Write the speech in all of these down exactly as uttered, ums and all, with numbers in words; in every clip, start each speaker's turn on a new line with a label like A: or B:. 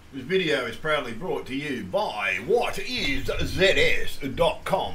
A: This video is proudly brought to you by what is Z S dot com.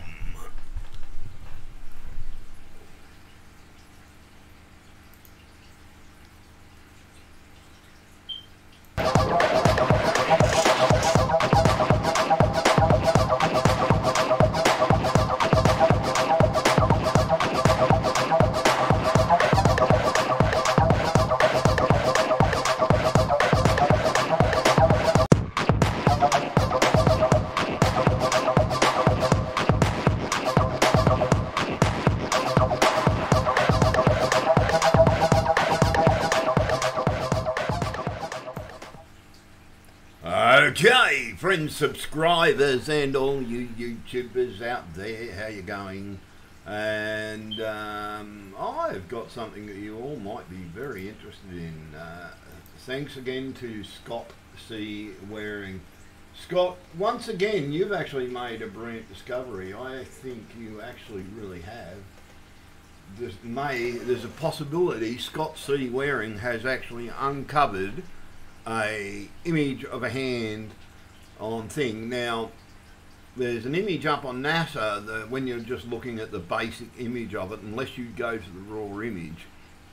A: Okay, friends, subscribers, and all you YouTubers out there, how you going? And um, I've got something that you all might be very interested in. Uh, thanks again to Scott C. Waring. Scott, once again, you've actually made a brilliant discovery. I think you actually really have. There's, may, there's a possibility Scott C. Waring has actually uncovered a image of a hand on thing. Now, there's an image up on NASA that when you're just looking at the basic image of it, unless you go to the raw image,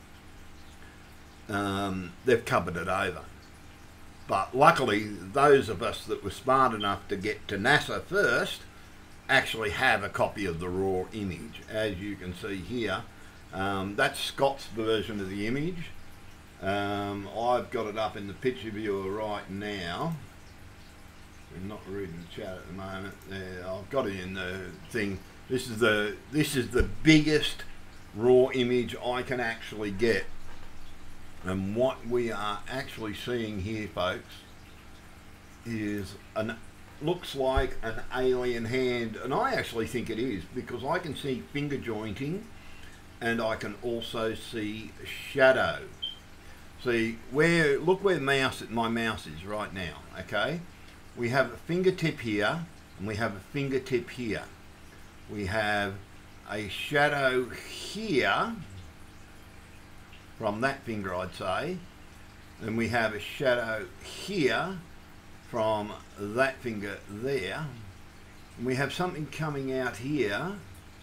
A: um, they've covered it over. But luckily, those of us that were smart enough to get to NASA first actually have a copy of the raw image. As you can see here, um, that's Scott's version of the image. Um, I've got it up in the picture viewer right now. We're not reading the chat at the moment. There, I've got it in the thing. This is the this is the biggest raw image I can actually get. And what we are actually seeing here, folks, is an looks like an alien hand, and I actually think it is because I can see finger jointing, and I can also see shadow. See, where, look where mouse, my mouse is right now, okay? We have a fingertip here, and we have a fingertip here. We have a shadow here, from that finger I'd say, and we have a shadow here, from that finger there. And we have something coming out here,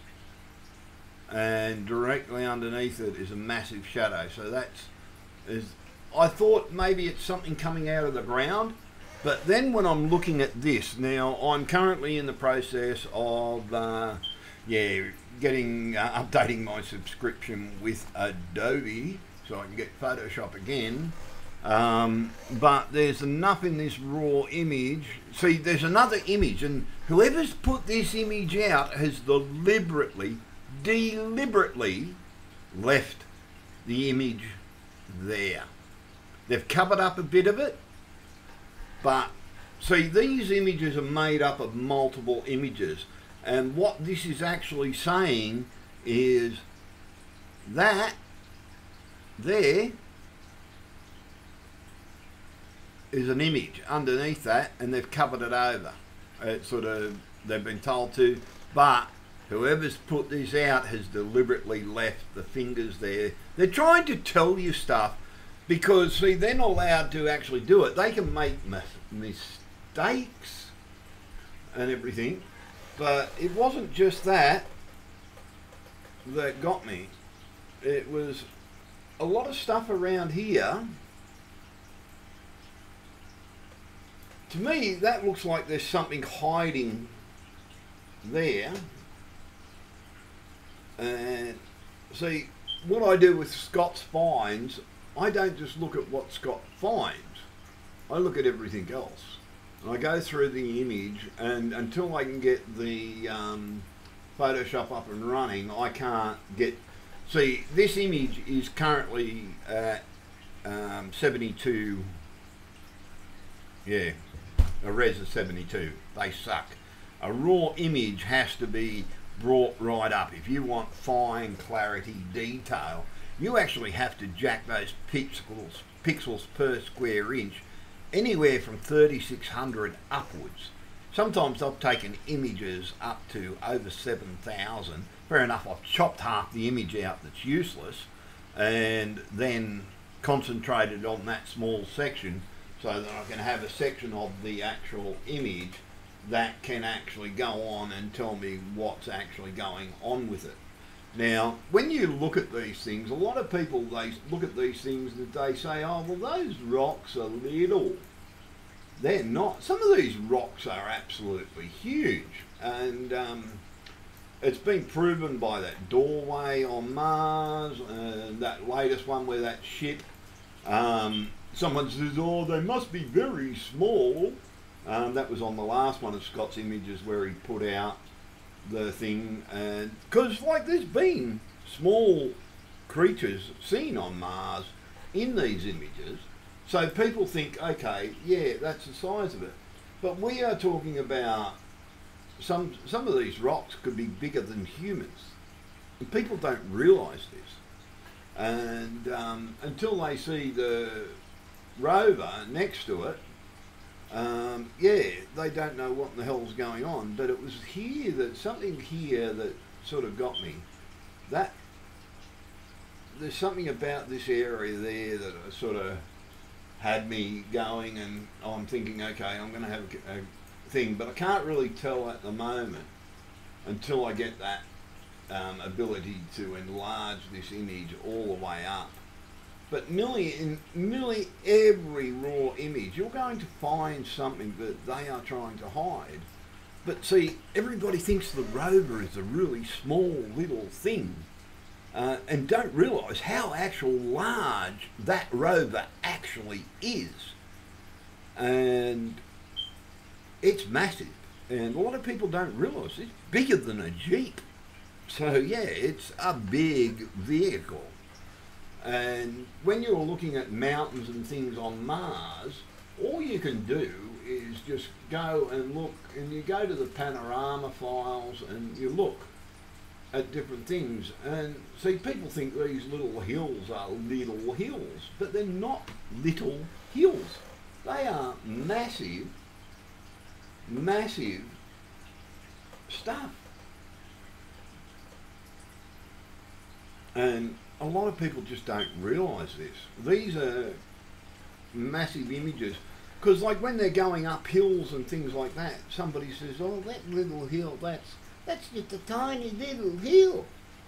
A: and directly underneath it is a massive shadow. So that's, is, I thought maybe it's something coming out of the ground, but then when I'm looking at this, now I'm currently in the process of uh, yeah, getting uh, updating my subscription with Adobe so I can get Photoshop again, um, but there's enough in this raw image. See, there's another image, and whoever's put this image out has deliberately deliberately left the image there. They've covered up a bit of it, but see, these images are made up of multiple images, and what this is actually saying is that there is an image underneath that, and they've covered it over. It's sort of, they've been told to, but whoever's put this out has deliberately left the fingers there. They're trying to tell you stuff because, see, they're not allowed to actually do it. They can make mis mistakes and everything, but it wasn't just that that got me. It was a lot of stuff around here. To me, that looks like there's something hiding there. And see, what I do with Scott's finds, I don't just look at what Scott finds. I look at everything else. And I go through the image, and until I can get the um, Photoshop up and running, I can't get... See, this image is currently at um, seventy-two, yeah, a res of seventy-two. They suck. A raw image has to be brought right up. If you want fine clarity detail, you actually have to jack those pixels pixels per square inch anywhere from thirty-six hundred upwards. Sometimes I've taken images up to over seven thousand. Fair enough, I've chopped half the image out that's useless and then concentrated on that small section so that I can have a section of the actual image that can actually go on and tell me what's actually going on with it. Now, when you look at these things, a lot of people, they look at these things and they say, oh, well, those rocks are little. They're not. Some of these rocks are absolutely huge. And um, it's been proven by that doorway on Mars, and that latest one where that ship, um, someone says, oh, they must be very small. Um, that was on the last one of Scott's images where he put out the thing, and because like there's been small creatures seen on Mars in these images, so people think, okay, yeah, that's the size of it. But we are talking about some some of these rocks could be bigger than humans, and people don't realise this. And um, until they see the rover next to it, um, yeah, they don't know what the hell's going on. But it was here that something here that sort of got me. That there's something about this area there that sort of had me going, and I'm thinking, okay, I'm going to have a, a thing, but I can't really tell at the moment until I get that um, ability to enlarge this image all the way up. But nearly in nearly every raw image, you're going to find something that they are trying to hide. But see, everybody thinks the rover is a really small little thing, uh, and don't realise how actual large that rover actually is. And it's massive, and a lot of people don't realise it's bigger than a Jeep. So yeah, it's a big vehicle. And when you're looking at mountains and things on Mars, all you can do is just go and look, and you go to the panorama files and you look at different things. And see, people think these little hills are little hills, but they're not little hills. They are massive, massive stuff. And a lot of people just don't realise this. These are massive images, because like when they're going up hills and things like that, somebody says, oh, that little hill, that's that's just a tiny little hill.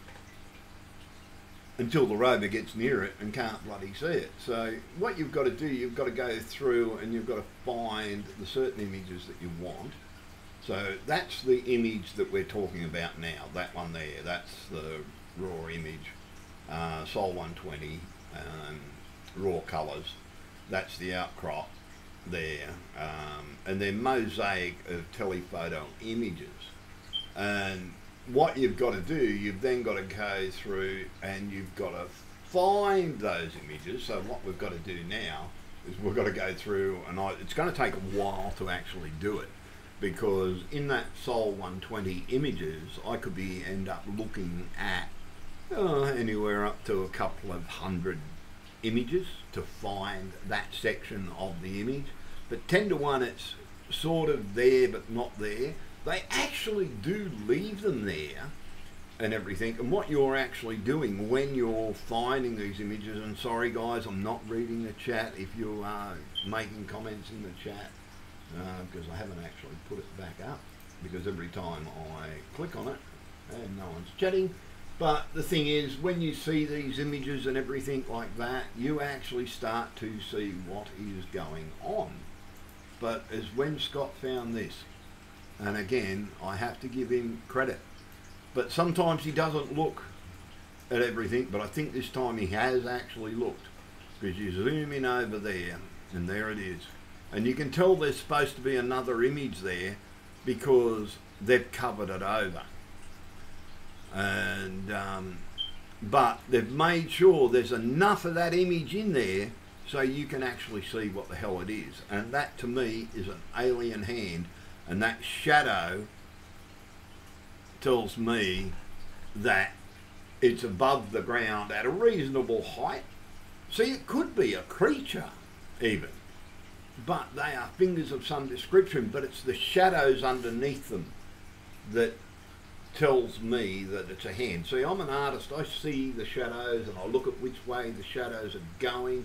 A: Until the rover gets near it and can't bloody see it. So what you've got to do, you've got to go through and you've got to find the certain images that you want. So that's the image that we're talking about now, that one there, that's the raw image. Uh, Sol one twenty, um, raw colours, that's the outcrop there, um, and then mosaic of telephoto images. And what you've got to do, you've then got to go through and you've got to find those images. So what we've got to do now is we've got to go through, and I, it's going to take a while to actually do it, because in that Sol one twenty images I could be end up looking at Uh, anywhere up to a couple of hundred images to find that section of the image. But ten to one it's sort of there but not there. They actually do leave them there and everything. And what you're actually doing when you're finding these images, and sorry guys, I'm not reading the chat if you are making comments in the chat, uh, because I haven't actually put it back up, because every time I click on it and no one's chatting. But the thing is, when you see these images and everything like that, you actually start to see what is going on. But as when Scott found this, and again, I have to give him credit, but sometimes he doesn't look at everything, but I think this time he has actually looked, because you zoom in over there, and there it is. And you can tell there's supposed to be another image there, because they've covered it over. And um, but they've made sure there's enough of that image in there so you can actually see what the hell it is. And that to me is an alien hand, and that shadow tells me that it's above the ground at a reasonable height. See, it could be a creature even, but they are fingers of some description, but it's the shadows underneath them that tells me that it's a hand. See, I'm an artist. I see the shadows and I look at which way the shadows are going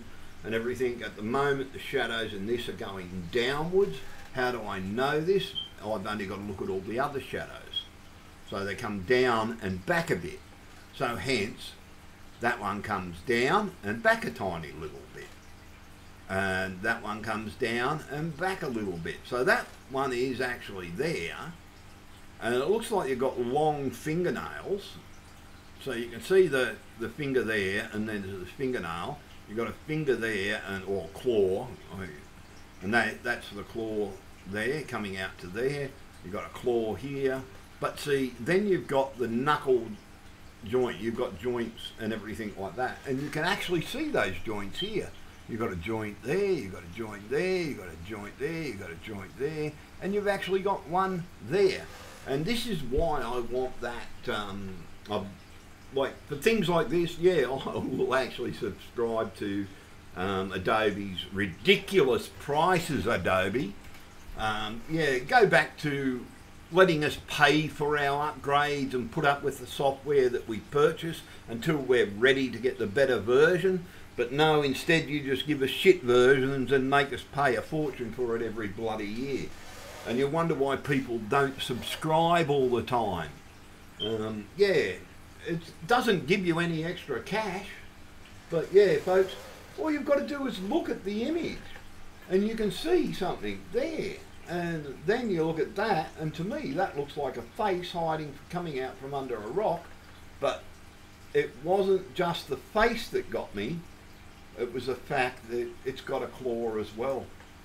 A: and everything. At the moment, the shadows in this are going downwards. How do I know this? I've only got to look at all the other shadows. So they come down and back a bit. So hence, that one comes down and back a tiny little bit. And that one comes down and back a little bit. So that one is actually there. And it looks like you've got long fingernails. So you can see the, the finger there, and then there's the fingernail. You've got a finger there, and or claw. And that, that's the claw there, coming out to there. You've got a claw here. But see, then you've got the knuckle joint. You've got joints and everything like that. And you can actually see those joints here. You've got a joint there, you've got a joint there, you've got a joint there, you've got a joint there, and you've actually got one there. And this is why I want that, um, I, like, for things like this, yeah, I will actually subscribe to um, Adobe's ridiculous prices, Adobe. Um, yeah, go back to letting us pay for our upgrades and put up with the software that we purchase until we're ready to get the better version. But no, instead you just give us shit versions and make us pay a fortune for it every bloody year. And you wonder why people don't subscribe all the time. Um, yeah, it doesn't give you any extra cash. But yeah, folks, all you've got to do is look at the image and you can see something there. And then you look at that, and to me that looks like a face hiding, coming out from under a rock. But it wasn't just the face that got me. It was the fact that it's got a claw as well.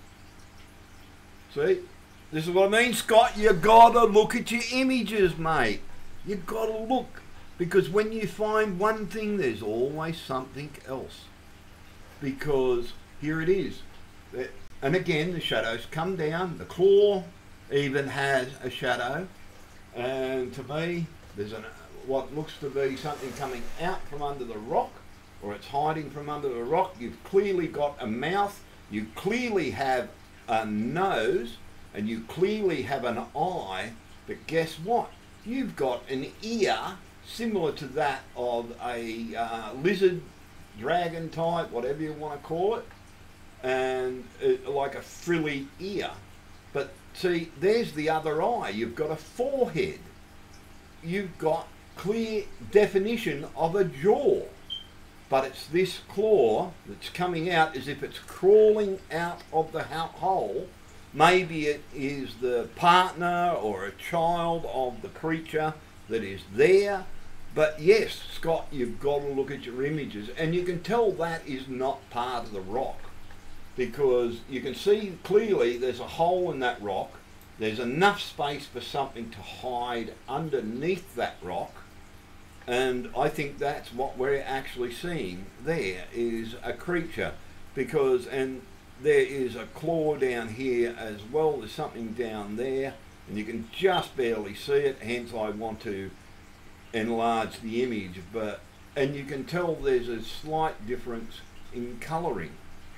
A: See? This is what I mean, Scott. You gotta look at your images, mate. You gotta look. Because when you find one thing, there's always something else. Because here it is. And again, the shadows come down. The claw even has a shadow. And to me, there's an, what looks to be something coming out from under the rock, or it's hiding from under the rock. You've clearly got a mouth, you clearly have a nose, and you clearly have an eye, but guess what? You've got an ear similar to that of a uh, lizard, dragon type, whatever you want to call it, and it, like a frilly ear. But see, there's the other eye. You've got a forehead. You've got clear definition of a jaw. But it's this claw that's coming out as if it's crawling out of the hole. Maybe it is the partner or a child of the creature that is there. But yes, Scott, you've got to look at your images, and you can tell that is not part of the rock, because you can see clearly there's a hole in that rock. There's enough space for something to hide underneath that rock. And I think that's what we're actually seeing there, is a creature. Because, and there is a claw down here as well, there's something down there, and you can just barely see it, hence I want to enlarge the image. But, and you can tell there's a slight difference in colouring.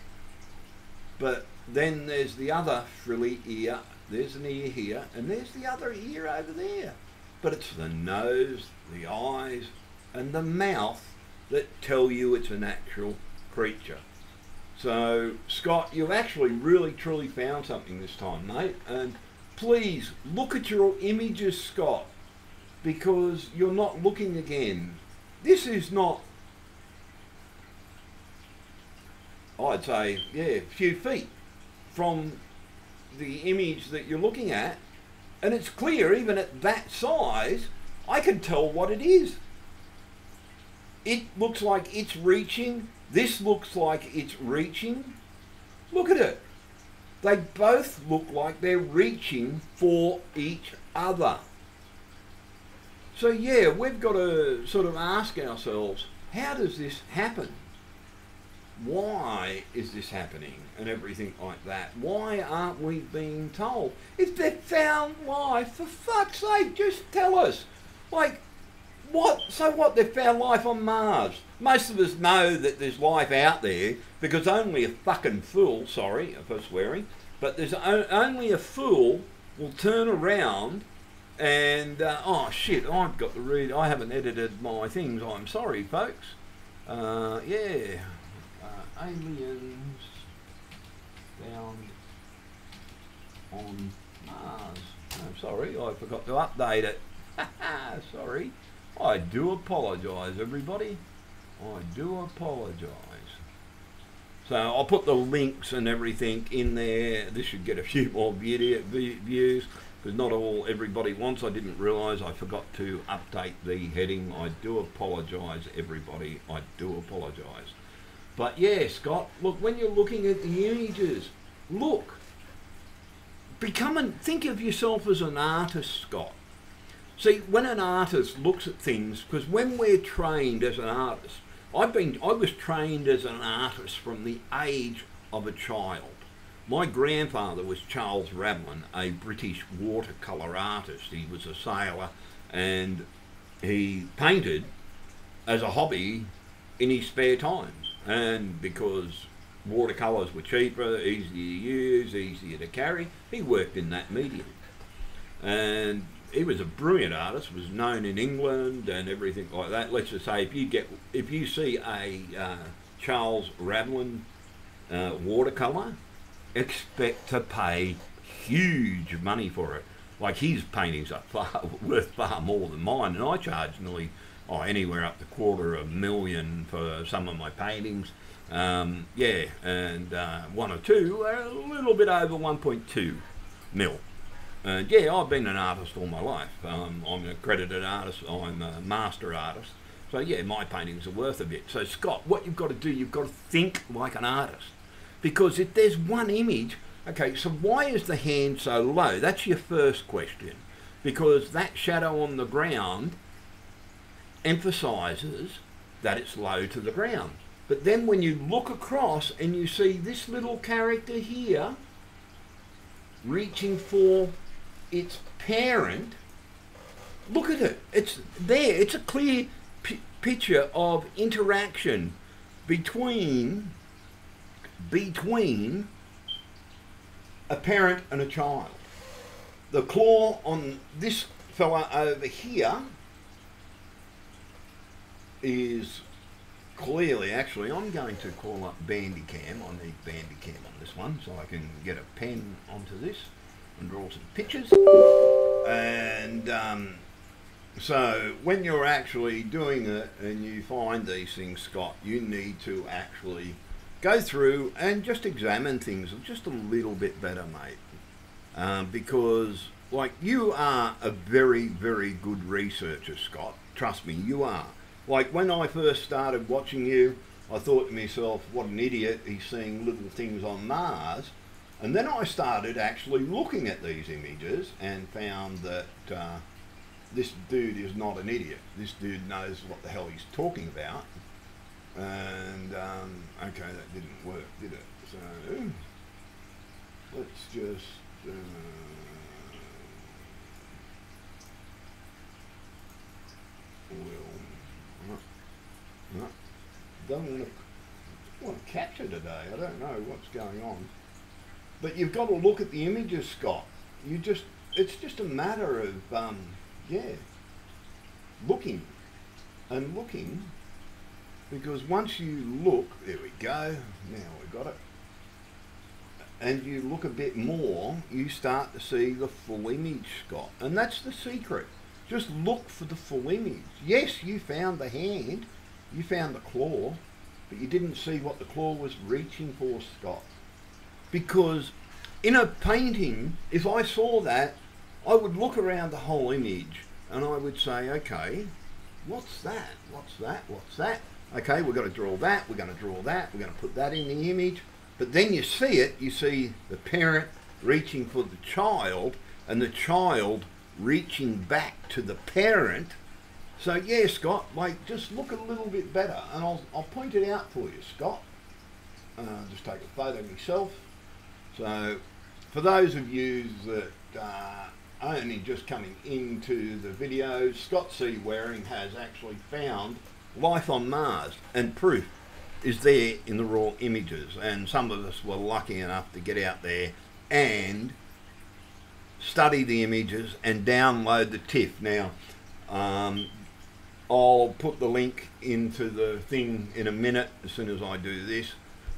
A: But then there's the other frilly ear, there's an ear here, and there's the other ear over there. But it's the nose, the eyes, and the mouth that tell you it's an actual creature. So, Scott, you've actually really truly found something this time, mate. And please, look at your images, Scott, because you're not looking again. This is not, I'd say, yeah, a few feet from the image that you're looking at. And it's clear, even at that size, I can tell what it is. It looks like it's reaching. This looks like it's reaching. Look at it. They both look like they're reaching for each other. So yeah, we've got to sort of ask ourselves, how does this happen? Why is this happening and everything like that? Why aren't we being told? If they've found life, for fuck's sake, just tell us. Like, what? So what, they've found life on Mars? Most of us know that there's life out there because only a fucking fool, sorry for swearing, but there's o only a fool will turn around and, uh, oh shit, I've got to read, I haven't edited my things, I'm sorry folks. Uh, yeah. aliens found on Mars. Oh, sorry, I forgot to update it. Sorry. I do apologise, everybody. I do apologise. So I'll put the links and everything in there. This should get a few more video views, because not all everybody wants. I didn't realise I forgot to update the heading. I do apologise, everybody. I do apologise. But yeah, Scott, look, when you're looking at the images, look. Become and think of yourself as an artist, Scott. See, when an artist looks at things, because when we're trained as an artist, I've been, I was trained as an artist from the age of a child. My grandfather was Charles Rablin, a British watercolour artist. He was a sailor and he painted as a hobby in his spare time. And because watercolours were cheaper, easier to use, easier to carry, he worked in that medium. And he was a brilliant artist, was known in England and everything like that. Let's just say if you get, if you see a uh, Charles Rablin uh, watercolour, expect to pay huge money for it. Like his paintings are far, worth far more than mine, and I charge nearly oh, anywhere up to quarter of a million for some of my paintings. Um, yeah, and uh, one or two are a little bit over one point two mil. And yeah, I've been an artist all my life. Um, I'm an accredited artist, I'm a master artist. So yeah, my paintings are worth a bit. So Scott, what you've got to do, you've got to think like an artist. Because if there's one image, okay, so why is the hand so low? That's your first question. Because that shadow on the ground emphasises that it's low to the ground. But then when you look across and you see this little character here reaching for its parent, look at it, it's there, it's a clear p picture of interaction between between a parent and a child. The claw on this fella over here is clearly, actually, I'm going to call up Bandicam. I need Bandicam on this one so I can get a pen onto this and draw some pictures. And um, so when you're actually doing it and you find these things, Scott, you need to actually go through and just examine things just a little bit better, mate. Um, because, like, you are a very, very good researcher, Scott. Trust me, you are. Like, when I first started watching you, I thought to myself, what an idiot, he's seeing little things on Mars. And then I started actually looking at these images and found that uh, this dude is not an idiot. This dude knows what the hell he's talking about. And, um, okay, that didn't work, did it? So, let's just... Uh, we'll... No, don't want to, want to capture today. I don't know what's going on. But you've got to look at the images, Scott. You just, it's just a matter of, um, yeah, looking and looking. Because once you look, there we go, now we've got it. And you look a bit more, you start to see the full image, Scott. And that's the secret. Just look for the full image. Yes, you found the hand. You found the claw, but you didn't see what the claw was reaching for, Scott. Because in a painting, if I saw that, I would look around the whole image and I would say, okay, what's that? What's that? What's that? Okay, we're going to draw that, we're going to draw that, we're going to put that in the image. But then you see it, you see the parent reaching for the child and the child reaching back to the parent. So yeah, Scott, like, just look a little bit better, and I'll, I'll point it out for you, Scott. Uh, just take a photo of myself. So for those of you that uh, are only just coming into the video, Scott C. Waring has actually found life on Mars, and proof is there in the raw images. And some of us were lucky enough to get out there and study the images and download the TIFF. Now, um, I'll put the link into the thing in a minute as soon as I do this.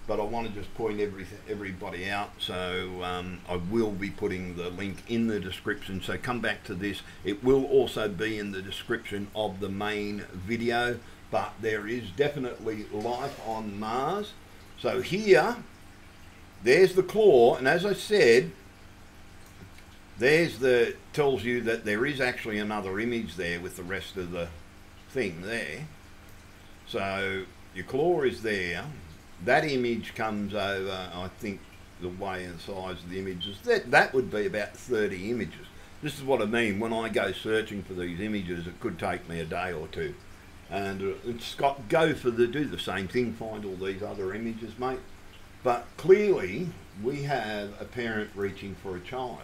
A: but I want to just point every, everybody out. So um, I will be putting the link in the description, so come back to this. It will also be in the description of the main video, but there is definitely life on Mars. So here, there's the claw, and as I said, there's the, tells you that there is actually another image there with the rest of the thing there. So your claw is there. That image comes over, I think the way and size of the images, that, that would be about thirty images. This is what I mean, when I go searching for these images, it could take me a day or two. And uh, it's got, go for the, do the same thing, find all these other images, mate. But clearly, we have a parent reaching for a child.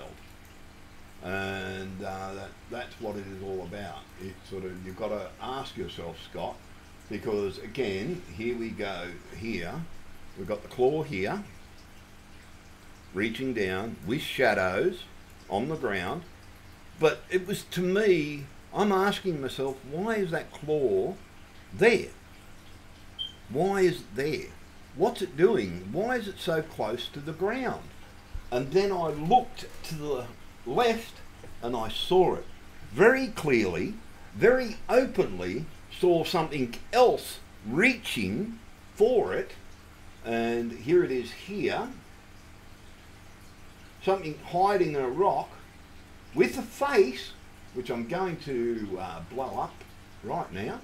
A: And uh, that, that's what it is all about. It's sort of, you've got to ask yourself, Scott, because again, here we go, here, we've got the claw here, reaching down with shadows on the ground, but it was, to me, I'm asking myself, why is that claw there? Why is it there? What's it doing? Why is it so close to the ground? And then I looked to the left and I saw it very clearly, very openly, saw something else reaching for it, and here it is here, something hiding in a rock with a face, which I'm going to uh, blow up right now.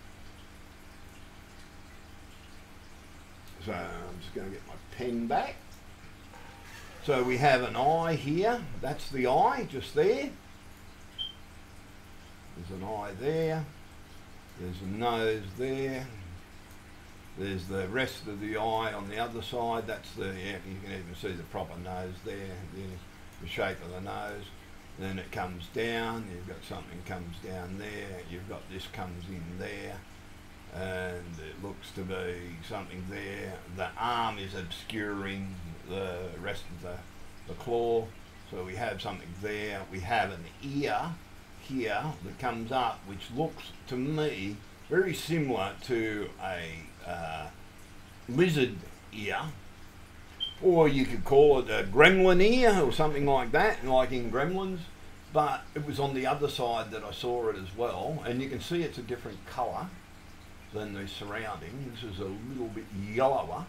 A: So I'm just going to get my pen back. So we have an eye here, that's the eye just there. There's an eye there. There's a nose there. There's the rest of the eye on the other side. That's the, yeah, you can even see the proper nose there, yeah, the shape of the nose. Then it comes down, you've got something comes down there, you've got this comes in there, and it looks to be something there. The arm is obscuring the rest of the, the claw. So we have something there. We have an ear here that comes up, which looks to me very similar to a uh, lizard ear, or you could call it a gremlin ear or something like that, like in Gremlins, but it was on the other side that I saw it as well, and you can see it's a different colour than the surrounding. This is a little bit yellower,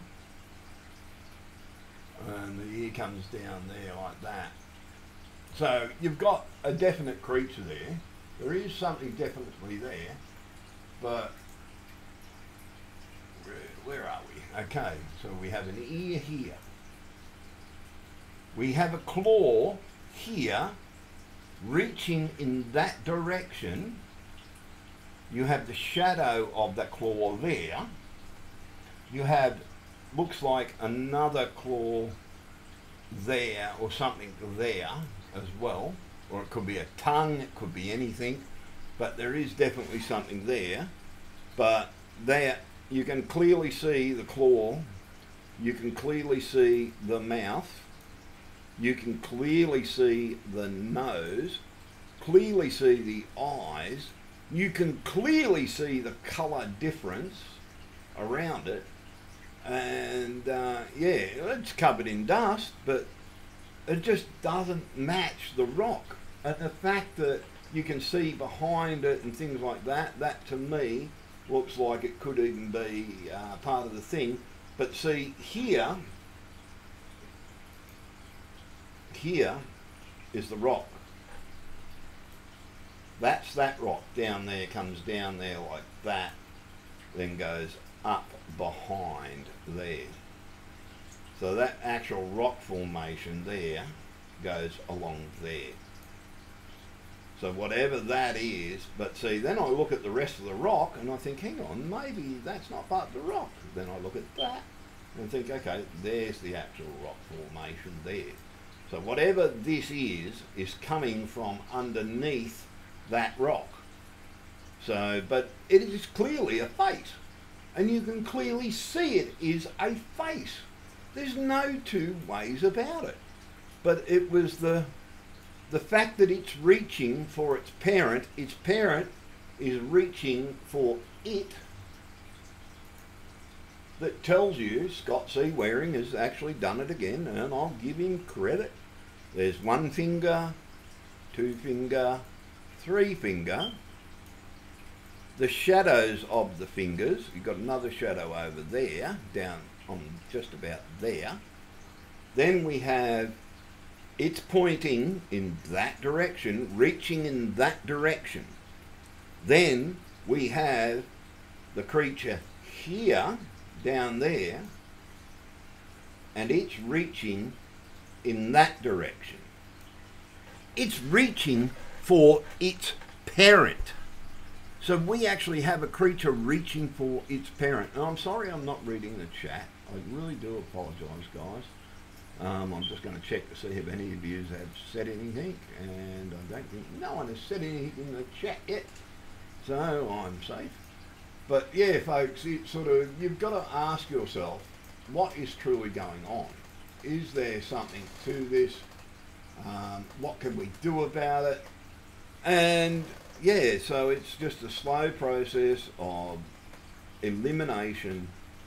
A: and the ear comes down there like that. So you've got a definite creature there. There is something definitely there, but where, where are we? Okay, so we have an ear here. We have a claw here reaching in that direction. You have the shadow of that claw there. You have, looks like another claw there or something there as well, or it could be a tongue, it could be anything, but there is definitely something there. But there you can clearly see the claw, you can clearly see the mouth, you can clearly see the nose, clearly see the eyes, you can clearly see the colour difference around it, and uh, yeah, it's covered in dust, but it just doesn't match the rock. And the fact that you can see behind it and things like that, that to me looks like it could even be uh, part of the thing. But see, here, here is the rock. That's that rock down there, comes down there like that, then goes up behind there. So that actual rock formation there goes along there. So whatever that is, but see, then I look at the rest of the rock and I think, hang on, maybe that's not part of the rock. Then I look at that and think, okay, there's the actual rock formation there. So whatever this is, is coming from underneath that rock. So, but it is clearly a face, and you can clearly see it is a face. There's no two ways about it. But it was the the fact that it's reaching for its parent, its parent is reaching for it. that tells you Scott C. Waring has actually done it again, and I'll give him credit. There's one finger, two finger, three finger. The shadows of the fingers, you've got another shadow over there, down on just about there. Then we have it's pointing in that direction, reaching in that direction. Then we have the creature here, down there, and it's reaching in that direction. It's reaching for its parent. So we actually have a creature reaching for its parent. And I'm sorry I'm not reading the chat. I really do apologise, guys. Um, I'm just going to check to see if any of you have said anything, and I don't think no one has said anything in the chat yet, so I'm safe. But yeah, folks, it's sort of, you've got to ask yourself, what is truly going on? Is there something to this? Um, what can we do about it? And yeah, so it's just a slow process of elimination,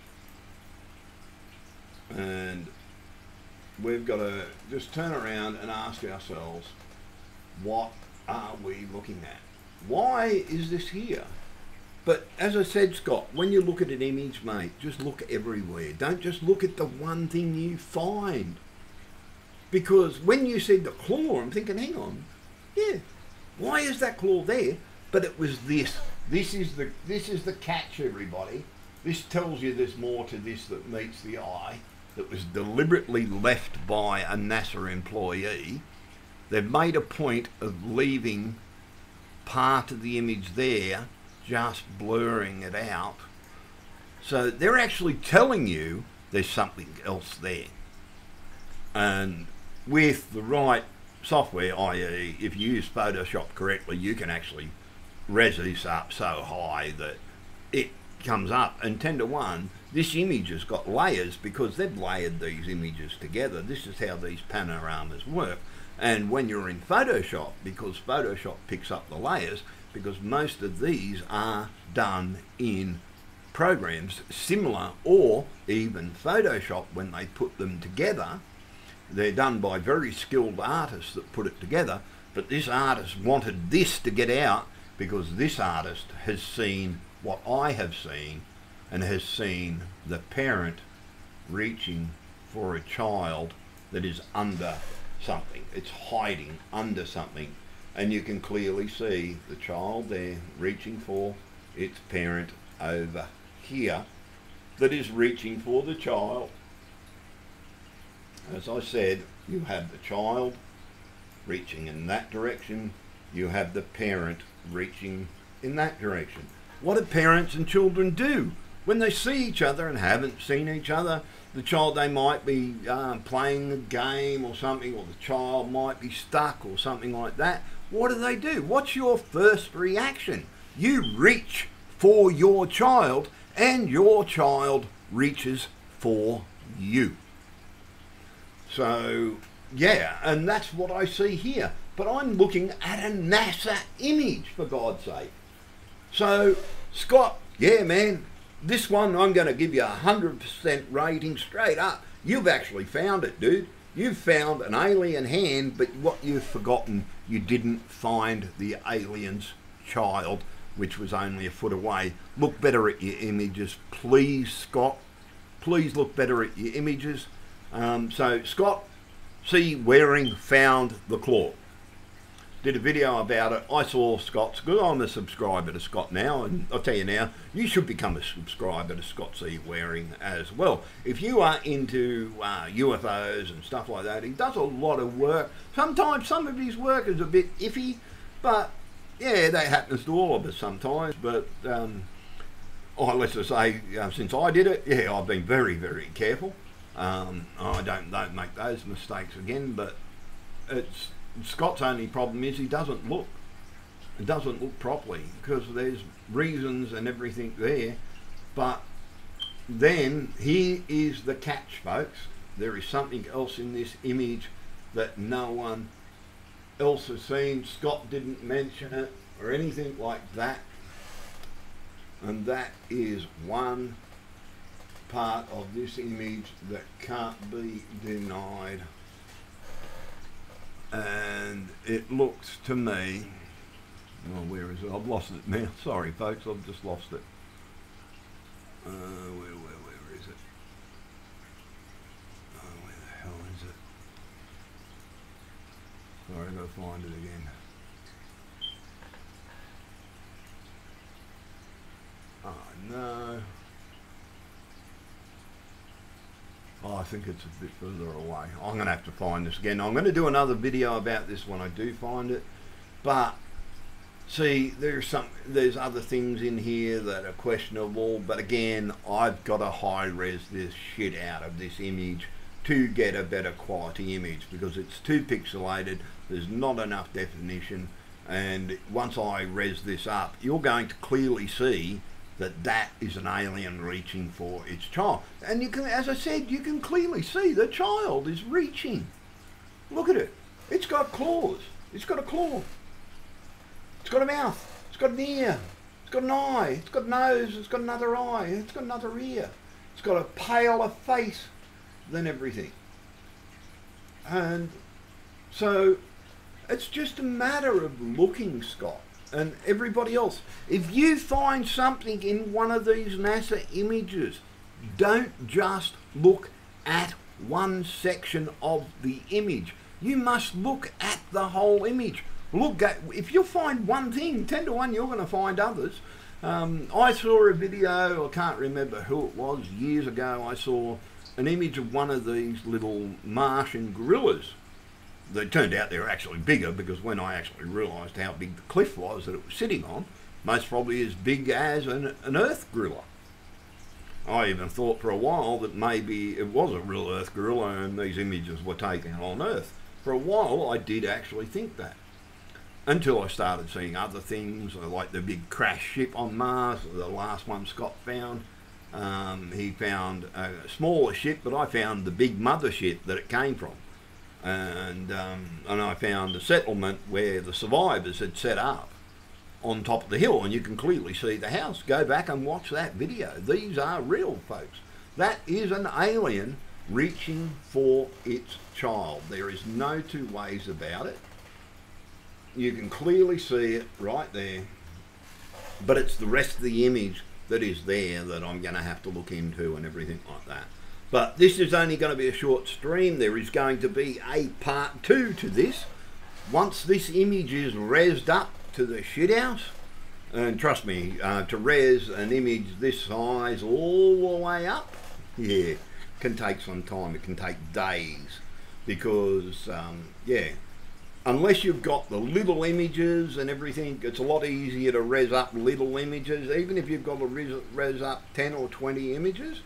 A: and we've got to just turn around and ask ourselves, what are we looking at? Why is this here? But as I said, Scott, when you look at an image, mate, just look everywhere. Don't just look at the one thing you find. Because when you said the claw, I'm thinking, hang on, yeah, why is that claw there? But it was this. This is the this is the catch, everybody. This tells you there's more to this that meets the eye, that was deliberately left by a NASA employee. They've made a point of leaving part of the image there, just blurring it out. So they're actually telling you there's something else there. And with the right software, that is if you use Photoshop correctly, you can actually res this up so high that it comes up. And ten to one, this image has got layers because they've layered these images together. This is how these panoramas work. And when you're in Photoshop, because Photoshop picks up the layers, because most of these are done in programs similar, or even Photoshop, when they put them together, they're done by very skilled artists that put it together. But this artist wanted this to get out because this artist has seen what I have seen, and has seen the parent reaching for a child that is under something. It's hiding under something, and you can clearly see the child there reaching for its parent over here that is reaching for the child. As I said, you have the child reaching in that direction, you have the parent reaching in that direction. What do parents and children do when they see each other and haven't seen each other? The child, they might be uh, playing a game or something, or the child might be stuck or something like that. What do they do? What's your first reaction? You reach for your child, and your child reaches for you. So yeah, and that's what I see here. But I'm looking at a NASA image, for God's sake. So Scott, yeah man, this one I'm going to give you a one hundred percent rating straight up. You've actually found it, dude. You've found an alien hand, but what you've forgotten, you didn't find the alien's child, which was only a foot away. Look better at your images, please, Scott. Please look better at your images. Um, so Scott C. Waring found the claw. Did a video about it. I saw Scott's good. I'm a subscriber to Scott now, and I'll tell you now, you should become a subscriber to Scott C. Waring as well. If you are into uh, U F Os and stuff like that, he does a lot of work. Sometimes some of his work is a bit iffy, but yeah, that happens to all of us sometimes. But um, oh, let's just say, uh, since I did it, yeah, I've been very, very careful. Um, I don't, don't make those mistakes again, but it's Scott's only problem is he doesn't look. It doesn't look properly because there's reasons and everything there. But then here is the catch, folks. There is something else in this image that no one else has seen. Scott didn't mention it or anything like that. And that is one part of this image that can't be denied, and it looks to me, oh, where is it? I've lost it now. Sorry folks, I've just lost it. Uh, where, where, where is it? Oh, where the hell is it? Sorry, I've got to find it again. Oh no. Oh, I think it's a bit further away. I'm going to have to find this again. I'm going to do another video about this when I do find it. But see, there's some, there's other things in here that are questionable. But again, I've got to high res this shit out of this image to get a better quality image, because it's too pixelated. There's not enough definition. And once I res this up, you're going to clearly see that that is an alien reaching for its child. And you can, as I said, you can clearly see the child is reaching. Look at it. It's got claws. It's got a claw. It's got a mouth. It's got an ear. It's got an eye. It's got a nose. It's got another eye. It's got another ear. It's got a paler face than everything. And so it's just a matter of looking, Scott, and everybody else. If you find something in one of these NASA images, don't just look at one section of the image. You must look at the whole image. Look at, if you find one thing, ten to one you're going to find others. Um, I saw a video, I can't remember who it was, years ago. I saw an image of one of these little Martian gorillas. They turned out they were actually bigger, because when I actually realised how big the cliff was that it was sitting on, most probably as big as an, an earth gorilla. I even thought for a while that maybe it was a real earth gorilla and these images were taken on Earth. For a while I did actually think that, until I started seeing other things, like the big crash ship on Mars, the last one Scott found. Um, he found a smaller ship, but I found the big mothership that it came from. And, um, and I found a settlement where the survivors had set up on top of the hill, and you can clearly see the house. Go back and watch that video. These are real, folks. That is an alien reaching for its child. There is no two ways about it. You can clearly see it right there, but it's the rest of the image that is there that I'm going to have to look into and everything like that. But this is only going to be a short stream. There is going to be a part two to this. Once this image is resed up to the shithouse, and trust me, uh, to res an image this size all the way up, yeah, can take some time. It can take days, because, um, yeah, unless you've got the little images and everything, it's a lot easier to res up little images, even if you've got to res, res up ten or twenty images.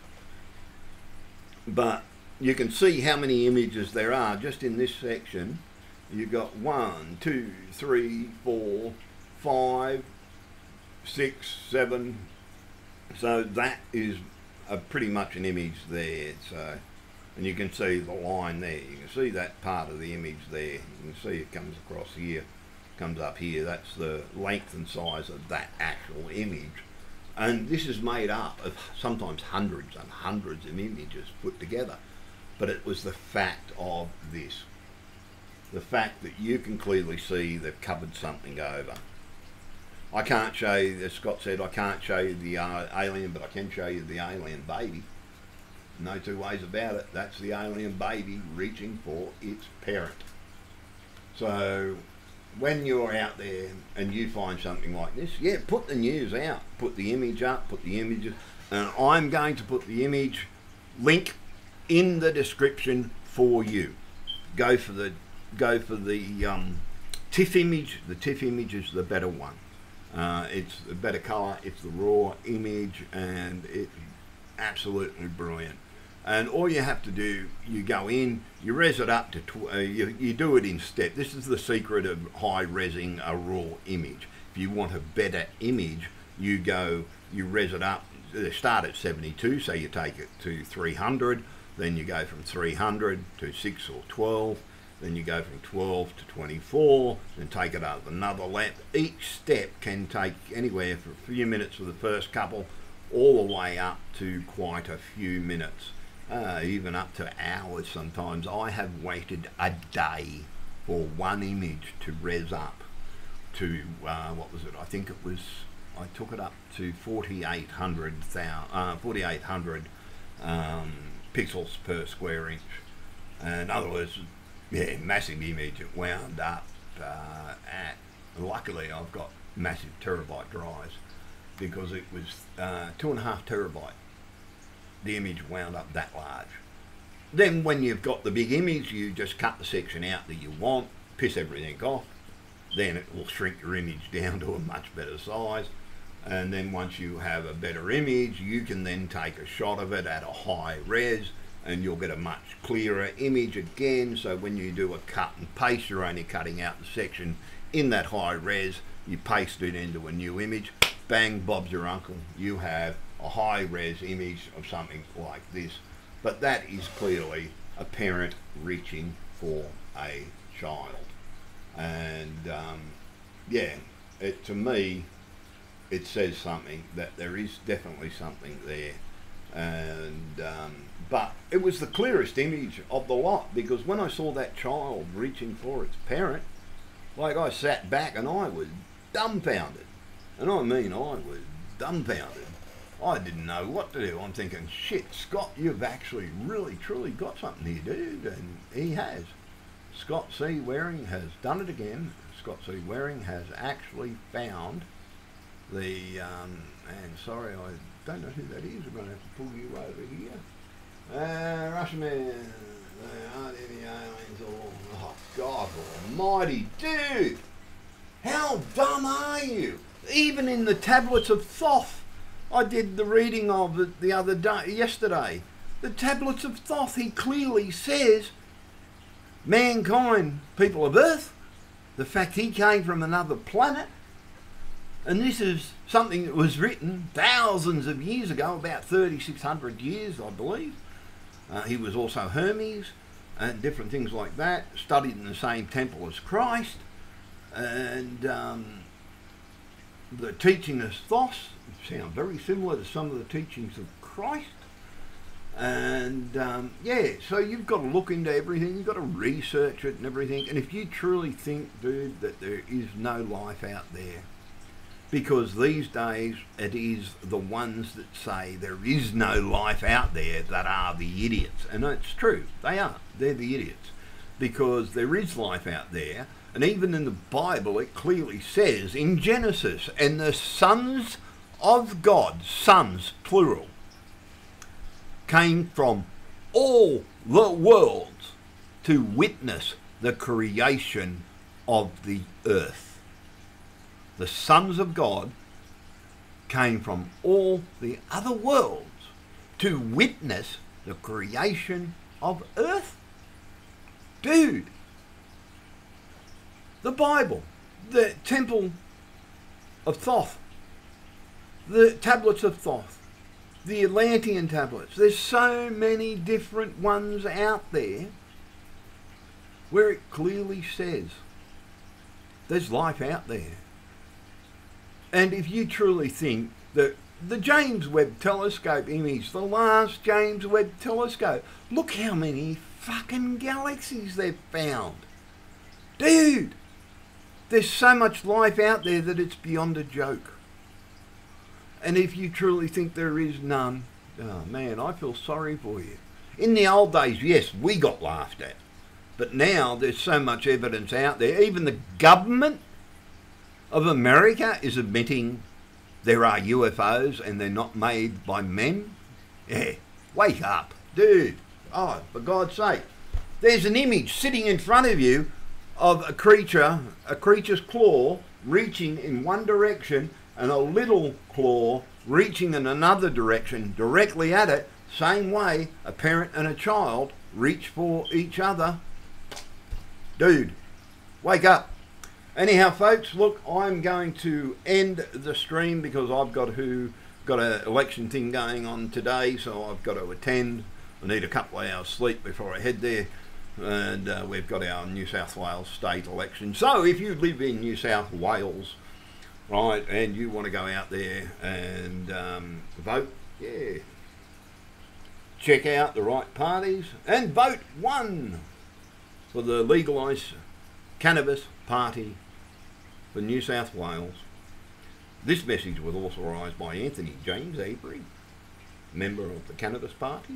A: But you can see how many images there are just in this section. You've got one, two, three, four, five, six, seven. So that is a pretty much an image there. So, and you can see the line there. You can see that part of the image there. You can see it comes across here, comes up here. That's the length and size of that actual image. And this is made up of sometimes hundreds and hundreds of images put together. But it was the fact of this. The fact that you can clearly see they've covered something over. I can't show you, as Scott said, I can't show you the uh, alien, but I can show you the alien baby. No two ways about it. That's the alien baby reaching for its parent. So when you're out there and you find something like this, yeah, put the news out, put the image up, put the images, and I'm going to put the image link in the description for you. Go for the go for the um, TIFF image. The TIFF image is the better one. Uh, it's a better colour, it's the raw image, and it's absolutely brilliant. And all you have to do, you go in, you res it up to, tw uh, you, you do it in step. This is the secret of high resing a raw image. If you want a better image, you go, you res it up, they start at seventy-two, so you take it to three hundred, then you go from three hundred to six or twelve, then you go from twelve to twenty-four, then take it up another lap. Each step can take anywhere from a few minutes for the first couple, all the way up to quite a few minutes, uh, even up to hours sometimes. I have waited a day for one image to res up to, uh, what was it, I think it was, I took it up to forty-eight hundred, uh, forty-eight hundred um, pixels per square inch. In other words, yeah, massive image. It wound up uh, at, luckily I've got massive terabyte drives, because it was uh, two and a half terabyte. The image wound up that large. Then when you've got the big image, you just cut the section out that you want, piss everything off, then it will shrink your image down to a much better size. And then once you have a better image, you can then take a shot of it at a high res, and you'll get a much clearer image again. So when you do a cut and paste, you're only cutting out the section in that high res, you paste it into a new image, bang, Bob's your uncle, you have a high res image of something like this. But that is clearly a parent reaching for a child. And um, yeah, it, to me, it says something, that there is definitely something there. And um, but it was the clearest image of the lot, because when I saw that child reaching for its parent, like, I sat back and I was dumbfounded. And I mean, I was dumbfounded. I didn't know what to do. I'm thinking, shit, Scott, you've actually really truly got something here, dude. And he has. Scott C. Waring has done it again. Scott C. Waring has actually found the, um, and sorry, I don't know who that is. We're going to have to pull you over here. Uh, Russian, they aren't any aliens or, oh God almighty, dude, how dumb are you? Even in the tablets of Thoth, I did the reading of it the other day, yesterday. The tablets of Thoth, he clearly says, mankind, people of Earth, the fact he came from another planet. And this is something that was written thousands of years ago, about thirty-six hundred years, I believe. Uh, he was also Hermes and different things like that, studied in the same temple as Christ. And um, the teaching of Thoth sound very similar to some of the teachings of Christ. And um, yeah, so you've got to look into everything, you've got to research it and everything. And if you truly think, dude, that there is no life out there, because these days it is the ones that say there is no life out there that are the idiots. And it's true, they are, they're the idiots. Because there is life out there, and even in the Bible it clearly says in Genesis, and the sons of God, sons plural, came from all the worlds to witness the creation of the earth. The sons of God came from all the other worlds to witness the creation of earth. Dude, the Bible, the temple of Thoth, the tablets of Thoth, the Atlantean tablets. There's so many different ones out there where it clearly says there's life out there. And if you truly think that the James Webb Telescope image, the last James Webb Telescope, look how many fucking galaxies they've found. Dude, there's so much life out there that it's beyond a joke. And if you truly think there is none, oh man, I feel sorry for you. In the old days, yes, we got laughed at. But now there's so much evidence out there. Even the government of America is admitting there are U F Os and they're not made by men. Yeah, wake up, dude. Oh, for God's sake. There's an image sitting in front of you of a creature, a creature's claw reaching in one direction and a little claw reaching in another direction directly at it. Same way a parent and a child reach for each other. Dude, wake up. Anyhow, folks, look, I'm going to end the stream because I've got who got an election thing going on today, so I've got to attend. I need a couple of hours sleep before I head there, and uh, we've got our New South Wales state election. So if you live in New South Wales, right, and you want to go out there and um, vote, yeah, check out the right parties and vote one for the legalised cannabis party for New South Wales. This message was authorised by Anthony James Avery, member of the Cannabis Party,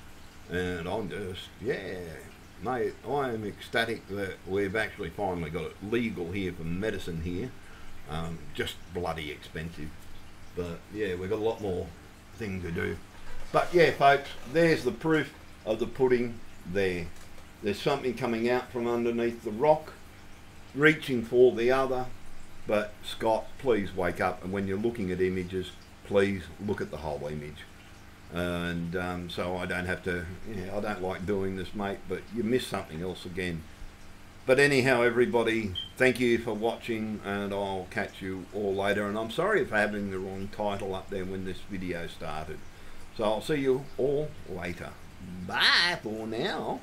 A: and I'm just, yeah, mate, I am ecstatic that we've actually finally got it legal here for medicine here. Um, just bloody expensive, but yeah, we've got a lot more thing to do. But yeah, folks, there's the proof of the pudding there. There's something coming out from underneath the rock, reaching for the other. But Scott, please wake up, and when you're looking at images, please look at the whole image. And um, so I don't have to, yeah, I don't like doing this, mate, but you miss something else again. But anyhow, everybody, thank you for watching, and I'll catch you all later. And I'm sorry for having the wrong title up there when this video started. So I'll see you all later. Bye for now.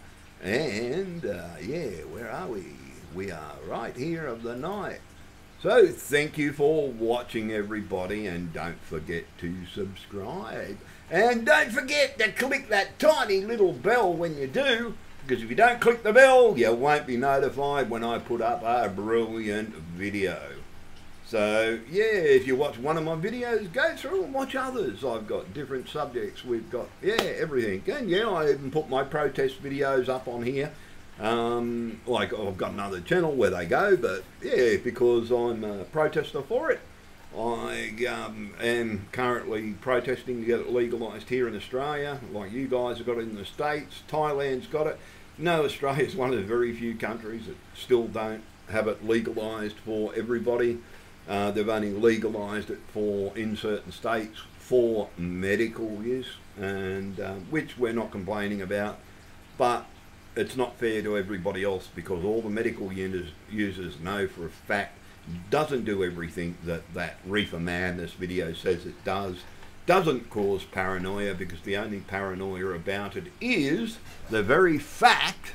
A: And uh, yeah, where are we? We are right here of the night. So thank you for watching, everybody, and don't forget to subscribe. And don't forget to click that tiny little bell when you do, because if you don't click the bell, you won't be notified when I put up a brilliant video. So yeah, if you watch one of my videos, go through and watch others. I've got different subjects. We've got, yeah, everything. And yeah, I even put my protest videos up on here. Um, like I've got another channel where they go, but yeah, because I'm a protester for it, I um, am currently protesting to get it legalised here in Australia, like you guys have got it in the States. Thailand's got it. No, Australia's one of the very few countries that still don't have it legalised for everybody. Uh, they've only legalised it for in certain states for medical use, and uh, which we're not complaining about, but it's not fair to everybody else, because all the medical users, users know for a fact doesn't do everything that that reefer madness video says it does. Doesn't cause paranoia, because the only paranoia about it is the very fact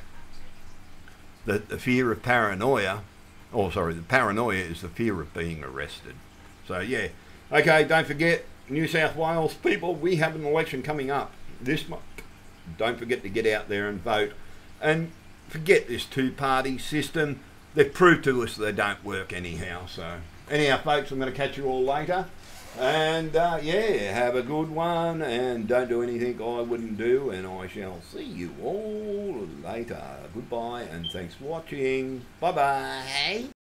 A: that the fear of paranoia, oh sorry, the paranoia is the fear of being arrested. So yeah, okay, don't forget, New South Wales people, we have an election coming up this month. Don't forget to get out there and vote. And forget this two-party system. They've proved to us they don't work anyhow. So anyhow, folks, I'm going to catch you all later. And uh, yeah, have a good one. And don't do anything I wouldn't do. And I shall see you all later. Goodbye, and thanks for watching. Bye-bye.